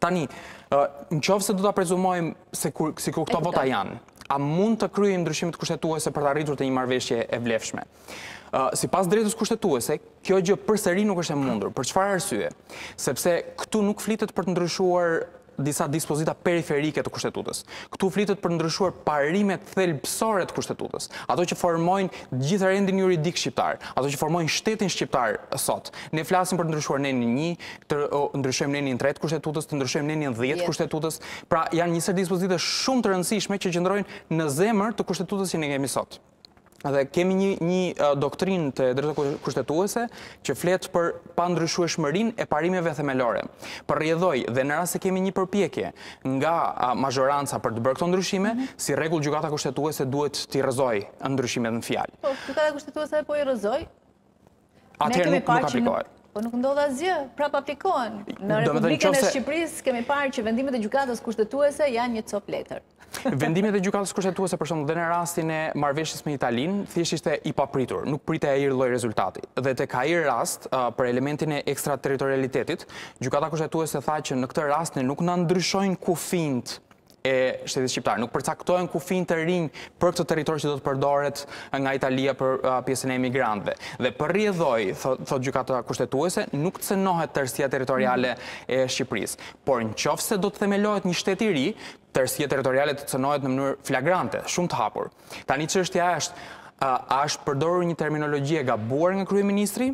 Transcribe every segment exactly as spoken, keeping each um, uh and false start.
Tani, në qoftë se do ta prezumojmë se kur, si kur këto vota janë, a mund të kryejmë ndryshimet kushtetuese për të arritur të një marrëveshje e vlefshme? Si pas drejtës kushtetuese, kjo gjë përsëri nuk është e mundur. Për çfarë arsye? Sepse këtu nuk flitet për të ndryshuar disa dispozita periferike të kushtetutës. Këtu flitet për ndryshuar parimet thelbësore të kushtetutës, ato që formojnë gjithë rendin juridik shqiptar, ato që formojnë shtetin shqiptar sot. Ne flasim për të ndryshuar nenin një, të ndryshojmë nenin tre të kushtetutës, të ndryshojmë nenin dhjetë të kushtetutës. Pra janë një sër dispozita shumë të rëndësishme që qëndrojnë në zemër të kushtetutës që ne kemi sot. Dhe kemi një, një doktrinë të drejtës kushtetuese që flet për pandryshueshmërinë e parimeve themelore. Përrjedhoj dhe në rast se kemi një përpjekje nga mazhoranca për të bërë këto ndryshime, mm -hmm. si rregull gjykata kushtetuese duhet t'i rrëzoj ndryshimet në fjalë. Po, gjykata kushtetuese po i rrëzoj? Atëherë nuk, nuk aplikohet. Po nuk ndodh asgjë, prap aplikohen. Në Republikën e Shqipërisë kemi parë që vendimet e gjykatës kushtetuese janë një cop letër. Vendimet e gjykatës kushtetuese për shembull dhe në rastin e marrëveshjes me Italinë thjesht ishte i papritur, nuk pritej ai lloj rezultati. Dhe tek ai rast për elementin e ekstraterritorialitetit, gjykata kushtetuese tha që në këtë rast ne nuk na ndryshojnë kufijt e shtetit shqiptar, nuk përcaktojnë kufijt të rinj për këtë territor që do të përdoret nga Italia për pjesën e emigrantëve. Dhe përrjedhoi, thot gjykata kushtetuese, nuk cënohet tërësia territoriale e Shqipërisë. Por nëse do të themelohet një shtet i ri, tërësia territoriale të cënohet në mënyrë flagrante, shumë të hapur. Tani çështja është, a është përdorur një terminologji e gabuar nga kryeministri?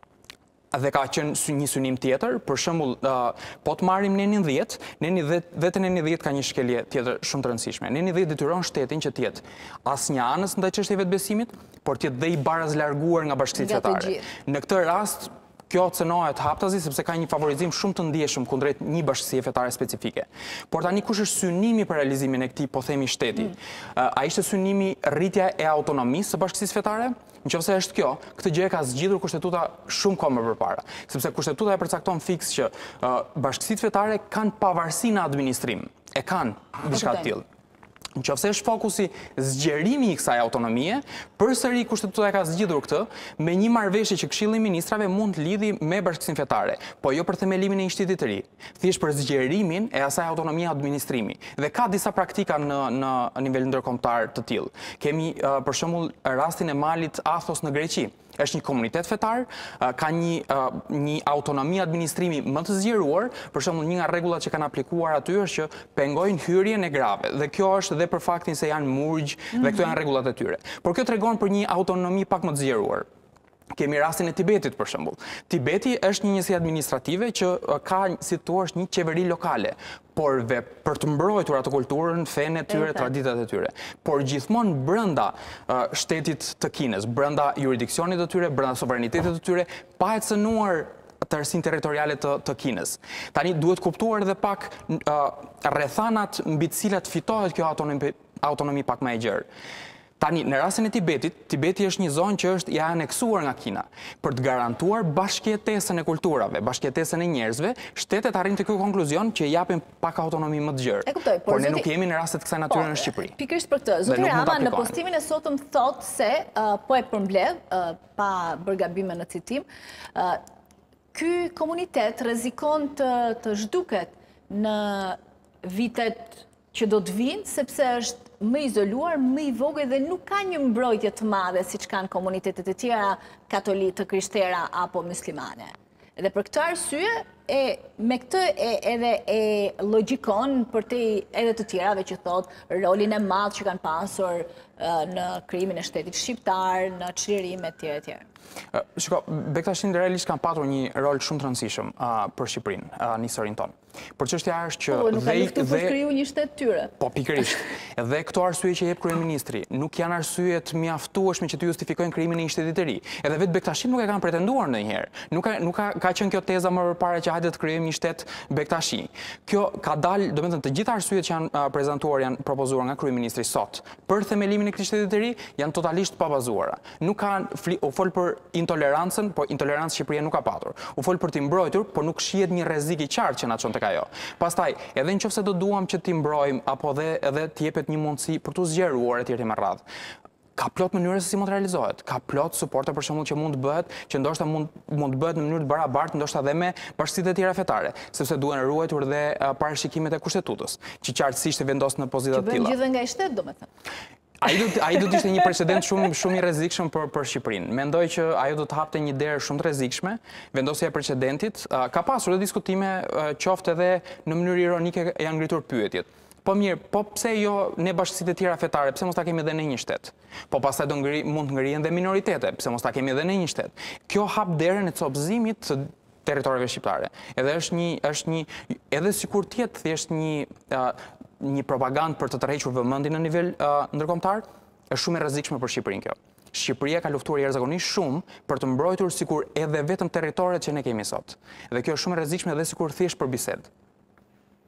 Dhe ka qenë një synim tjetër, për shembull, po të marrim nenin dhjetë, neni vetë neni dhjetë ka një shkelje tjetër shumë të rëndësishme. Neni dhjetë detyron shtetin që të jetë asnjë anës ndaj çështjeve të besimit, por të jetë dhe i barazlarguar nga bashkësitë fetare. Në këtë rast, kjo cënohet haptazi sepse ka një favorizim shumë të ndjeshëm kundrejt një bashkësie fetare specifike. Por tani kush është synimi për realizimin e këtij, po themi, shteti? Mm. A ishte synimi rritja e autonomisë së bashkësisë fetare? Nëse është kjo, këtë gjë e ka zgjidhur kushtetuta shumë kohë më përpara, sepse kushtetuta e përcakton fiks që uh, bashkësitë fetare kanë pavarësi në administrim, e kanë diçka të tillë. Nëse është fokusi zgjerimi i kësaj autonomie, përsëri kushtetuta e ka zgjidhur këtë me një marrëveshje që Këshilli i Ministrave mund të lidhi me bashkësinë fetare, po jo për themelimin e një shteti të ri, thjesht për zgjerimin e asaj autonomie administrimi. Dhe ka disa praktika në në nivel ndërkombëtar të tillë. Kemi uh, për shembull rastin e malit Athos në Greqi. Është një komunitet fetar, ka një, një autonomi administrimi më të zgjeruar, për shembull një nga rregullat që kanë aplikuar aty është që pengojnë hyrjen e grave, dhe kjo është edhe për faktin se janë murgj, mm-hmm. dhe këto janë rregullat e tyre. Por kjo tregon për një autonomi pak më të zgjeruar. Kemi rastin e Tibetit, për shembull. Tibeti është një njësi administrative që ka, si thua, një qeveri lokale, por ve, për të mbrojtur atë kulturën, fenë e tyre, traditat e tyre. Por gjithmonë brenda uh, shtetit të Kinës, brenda jurisdiksionit të tyre, brenda sovranitetit të tyre, pa e cënuar tërësinë territoriale të, të Kinës. Tani duhet kuptuar edhe pak uh, rrethanat mbi të cilat fitohet kjo autonomi, autonomi pak më e gjerë. Tani, në rastin e Tibetit, Tibeti është një zonë që është ja aneksuar nga Kina. Për të garantuar bashkëjetesën e kulturave, bashkëjetesën e njerëzve, shtetet arrin të ky konkluzion që japin pak autonomi më të gjerë. E kuptoj, por, por ne nuk jemi në rastet kësaj natyre në Shqipëri. Pikërisht për këtë, zoti Rama në postimin e sotëm thot se uh, po e përmbledh uh, pa bërë gabime në citim, uh, ky komunitet rrezikon të, të zhduket në vitet që do të vinë, sepse është më izoluar, më i vogël dhe nuk ka një mbrojtje të madhe siç kanë komunitetet e tjera katolike, të krishtera apo muslimane. Dhe për këtë arsye, e, me këtë e, edhe e logjikon për te edhe të tjerave që thot rolin e madh që kanë pasur uh, në krijimin e shtetit shqiptar, në çlirim e tjera e tjera. Uh, shiko, Bektashin realisht kanë patur një rol shumë të rëndësishëm uh, për Shqipërinë uh, në historinë tonë. Por çështja është që po, nuk kanë luftu për kriju një shtet tyre. Po pikërisht. Dhe këto arsye që jep kryeministri nuk janë arsye të mjaftueshme që të justifikojnë krijimin e një shteti të ri. Edhe vetë Bektashin nuk e kanë pretenduar ndonjëherë. Nuk ka nuk ka, ka qenë kjo teza më përpara që hajde të krijojmë një shtet Bektashi. Kjo ka dalë, domethënë të gjitha arsyet që janë uh, prezantuar, janë propozuar nga kryeministri sot për themelimin e këtij shteti të ri janë totalisht pa bazuara. Nuk kanë u fol për intolerancën, po intolerancë Shqipëria nuk ka patur. U fol për të mbrojtur, por nuk shihet një rrezik i qartë që na çon tek ajo. Pastaj, edhe nëse do duam që t'i mbrojmë apo dhe edhe të jepet një mundësi për t'u zgjeruar etj me radhë. ka plot mënyra se si mund të realizohet. Ka plot suporte për shembull që mund të bëhet, që ndoshta mund mund të bëhet në mënyrë të barabartë, ndoshta edhe me bashkësitë e tjera fetare, sepse duhen ruajtur dhe parashikimet e kushtetutës, që qartësisht e vendos në pozita të tilla. Që bëjmë gjithë nga i shtet, domethënë. Ai do të ishte një precedent shumë shumë i rrezikshëm për për Shqipërinë. Mendoj që ajo do të hapte një derë shumë të rrezikshme, vendosja e precedentit. Ka pasur edhe diskutime, qoftë edhe në mënyrë ironike janë ngritur pyetjet. Po mirë, po pse jo ne bashkësitë e tjera fetare, pse mos ta kemi edhe në një shtet? Po pastaj do ngri mund të ngrihen dhe minoritete, pse mos ta kemi edhe në një shtet? Kjo hap derën e copëzimit të territoreve shqiptare. Edhe është një është një edhe sikur të jetë thjesht një një propagandë për të tërhequr vëmendjen në nivel ndërkombëtar, është shumë e rrezikshme për Shqipërinë kjo. Shqipëria ka luftuar jashtëzakonisht shumë për të mbrojtur sikur edhe vetëm territoret që ne kemi sot. Dhe kjo është shumë e rrezikshme edhe sikur thjesht për bisedë.